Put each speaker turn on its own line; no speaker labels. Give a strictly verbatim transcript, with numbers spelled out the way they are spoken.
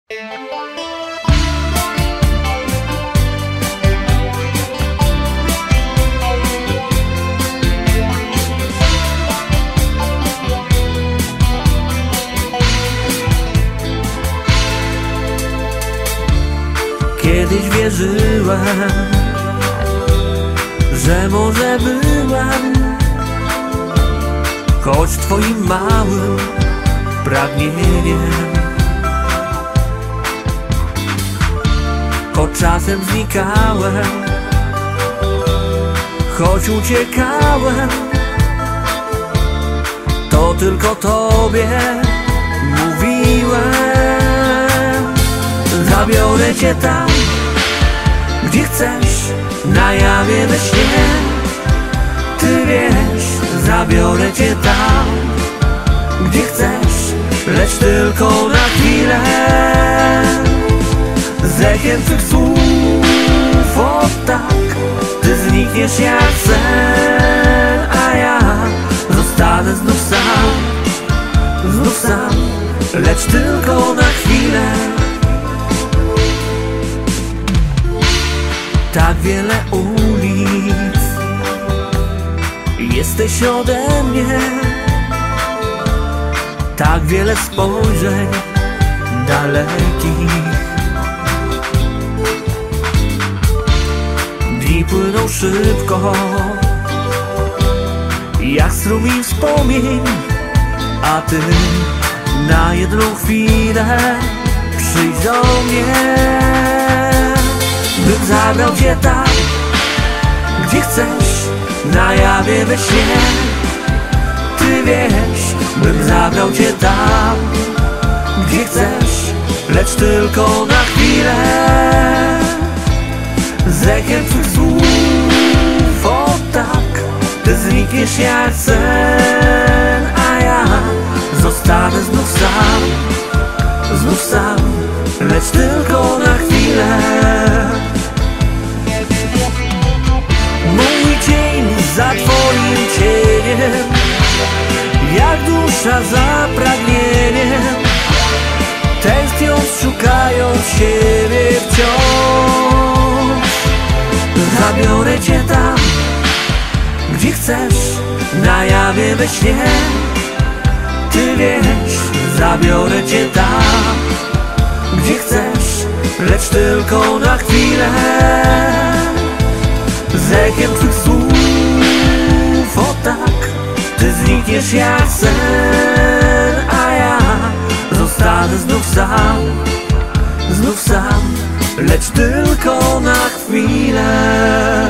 Kiedyś wierzyłem, że może byłem choć twoim małym pragnieniem, choć czasem znikałem, choć uciekałem, to tylko tobie mówiłem. Zabiorę cię tam, gdzie chcesz, na jawie we śnie. Ty wiesz, zabiorę cię tam, gdzie chcesz, lecz tylko na chwilę. Z echem twych słów, o tak, ty znikniesz jak sen, a ja zostanę znów sam, znów sam, lecz tylko na chwilę. Tak wiele ulic jesteś ode mnie, tak wiele spojrzeń dalekich. Dni płyną szybko, jak strumień wspomnień, a ty na jedną chwilę przyjdź do mnie. Bym zabrał cię tam, gdzie chcesz, na jawie we śnie. Ty wiesz, bym zabrał cię tam, gdzie chcesz, lecz tylko na chwilę. Z echem twych słów, o tak, ty znikniesz jak sen, a ja zostanę znów sam, znów sam, lecz tylko na chwilę. Mój cień za twoim cieniem, jak dusza za pragnieniem, tęskniąc, szukając siebie wciąż. Zabiorę cię tam, gdzie chcesz, na jawie we śnie. Ty wiesz, zabiorę cię tam, gdzie chcesz, lecz tylko na chwilę. Z echem twych słów, o tak, ty znikniesz jak sen, a ja zostanę znów sam, znów sam, lecz tylko na chwilę.